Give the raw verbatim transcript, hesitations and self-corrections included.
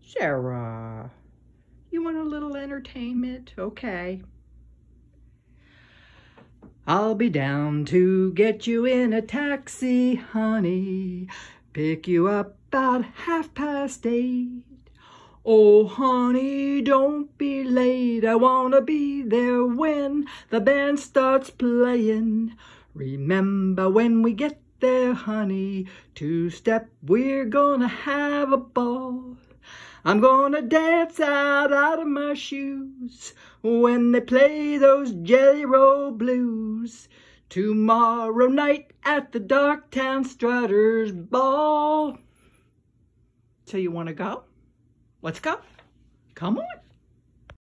Sarah, you want a little entertainment? Okay. I'll be down to get you in a taxi, honey. Pick you up about half past eight. Oh, honey, don't be late. I wanna be there when the band starts playing. Remember when we get there, honey, two-step, we're gonna have a ball. I'm gonna dance out, out of my shoes when they play those Jelly Roll blues. Tomorrow night at the Darktown Strutters Ball. So you wanna go? Let's go. Come on.